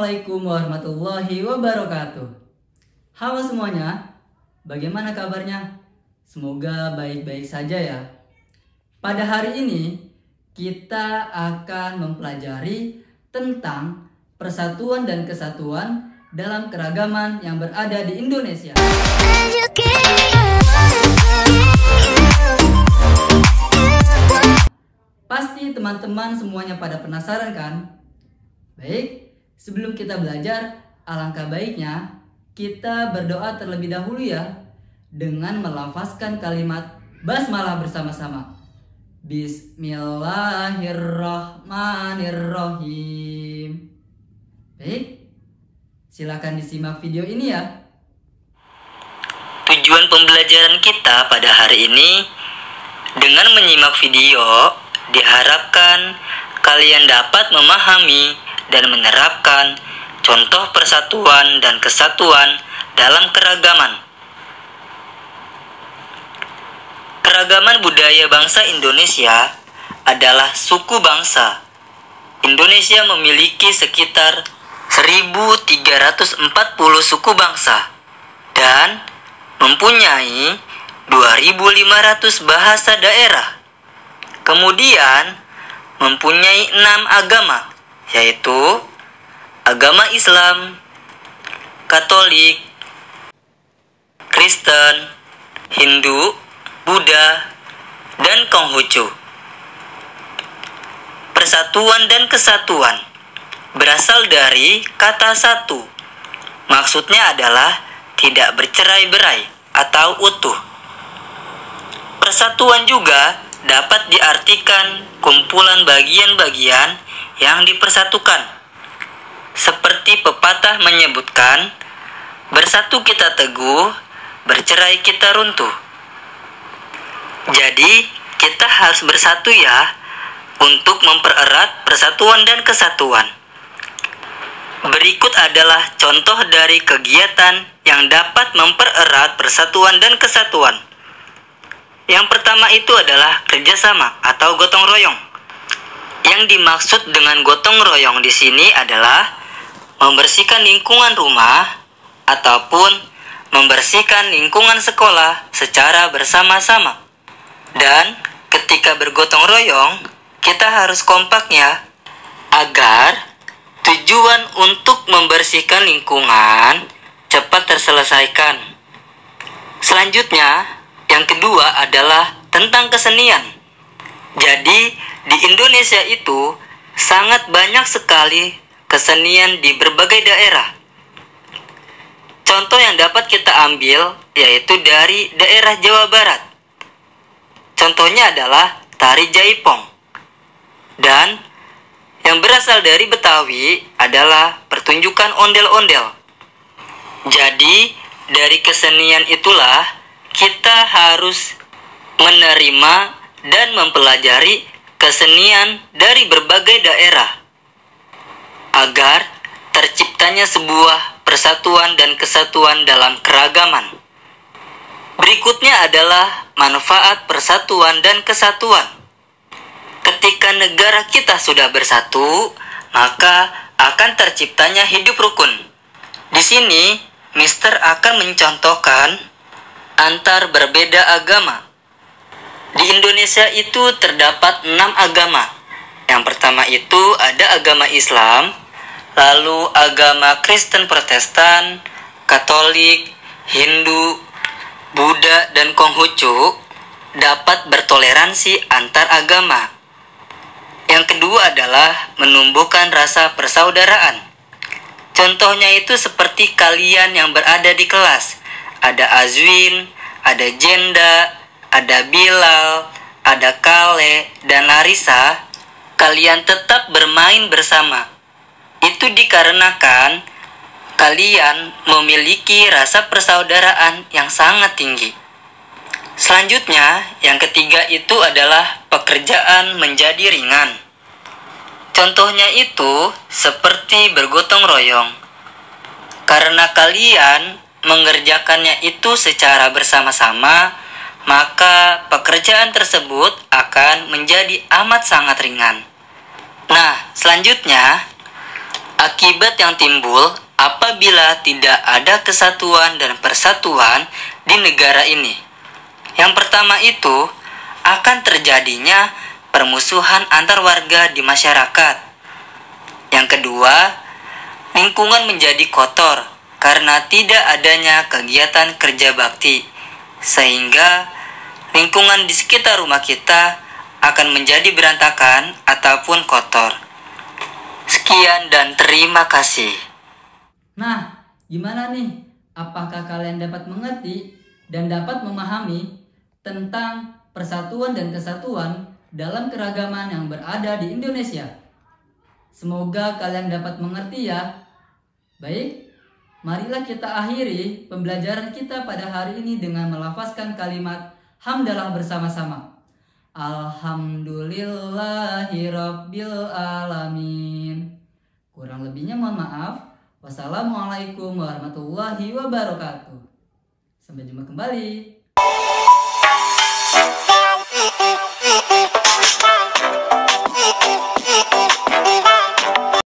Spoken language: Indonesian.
Assalamualaikum warahmatullahi wabarakatuh. Halo semuanya, bagaimana kabarnya? Semoga baik-baik saja ya. Pada hari ini kita akan mempelajari tentang persatuan dan kesatuan dalam keragaman yang berada di Indonesia. Pasti teman-teman semuanya pada penasaran kan? Baik, sebelum kita belajar, alangkah baiknya kita berdoa terlebih dahulu ya, dengan melafazkan kalimat basmalah bersama-sama. Bismillahirrahmanirrahim. Baik, silakan disimak video ini ya. Tujuan pembelajaran kita pada hari ini, dengan menyimak video, diharapkan kalian dapat memahami dan menerapkan contoh persatuan dan kesatuan dalam keragaman. Keragaman budaya bangsa Indonesia adalah suku bangsa. Indonesia memiliki sekitar 1.340 suku bangsa dan mempunyai 2.500 bahasa daerah. Kemudian mempunyai 6 agama, yaitu agama Islam, Katolik, Kristen, Hindu, Buddha, dan Konghucu. Persatuan dan kesatuan berasal dari kata satu. Maksudnya adalah tidak bercerai-berai atau utuh. Persatuan juga dapat diartikan kumpulan bagian-bagian yang dipersatukan. Seperti pepatah menyebutkan, bersatu kita teguh, bercerai kita runtuh. Jadi, kita harus bersatu ya, untuk mempererat persatuan dan kesatuan. Berikut adalah contoh dari kegiatan yang dapat mempererat persatuan dan kesatuan. Yang pertama itu adalah kerjasama atau gotong royong. Yang dimaksud dengan gotong royong di sini adalah membersihkan lingkungan rumah ataupun membersihkan lingkungan sekolah secara bersama-sama. Dan ketika bergotong royong, kita harus kompaknya agar tujuan untuk membersihkan lingkungan cepat terselesaikan. Selanjutnya, yang kedua adalah tentang kesenian. Jadi, di Indonesia itu sangat banyak sekali kesenian di berbagai daerah. Contoh yang dapat kita ambil yaitu dari daerah Jawa Barat. Contohnya adalah tari jaipong. Dan yang berasal dari Betawi adalah pertunjukan ondel-ondel. Jadi, dari kesenian itulah kita harus menerima dan mempelajari kesenian dari berbagai daerah agar terciptanya sebuah persatuan dan kesatuan dalam keragaman. Berikutnya adalah manfaat persatuan dan kesatuan. Ketika negara kita sudah bersatu, maka akan terciptanya hidup rukun. Di sini, Mister akan mencontohkan antar berbeda agama. Di Indonesia itu terdapat 6 agama. Yang pertama itu ada agama Islam, lalu agama Kristen Protestan, Katolik, Hindu, Buddha, dan Konghucu dapat bertoleransi antar agama. Yang kedua adalah menumbuhkan rasa persaudaraan. Contohnya itu seperti kalian yang berada di kelas. Ada Azwin, ada Jenda, ada Bilal, ada Kale, dan Larissa. Kalian tetap bermain bersama. Itu dikarenakan kalian memiliki rasa persaudaraan yang sangat tinggi. Selanjutnya, yang ketiga itu adalah pekerjaan menjadi ringan. Contohnya itu seperti bergotong royong. Karena kalian mengerjakannya itu secara bersama-sama, maka pekerjaan tersebut akan menjadi amat sangat ringan. Nah, selanjutnya Akibat yang timbul apabila tidak ada kesatuan dan persatuan di negara ini. Yang pertama itu akan terjadinya permusuhan antar warga di masyarakat. Yang kedua, lingkungan menjadi kotor karena tidak adanya kegiatan kerja bakti, sehingga lingkungan di sekitar rumah kita akan menjadi berantakan ataupun kotor. Sekian dan terima kasih. Nah, gimana nih? Apakah kalian dapat mengerti dan dapat memahami tentang persatuan dan kesatuan dalam keragaman yang berada di Indonesia? Semoga kalian dapat mengerti ya. Baik, marilah kita akhiri pembelajaran kita pada hari ini dengan melafazkan kalimat hamdalah bersama-sama. Alhamdulillahirabbil alamin. Kurang lebihnya mohon maaf. Wassalamualaikum warahmatullahi wabarakatuh. Sampai jumpa kembali.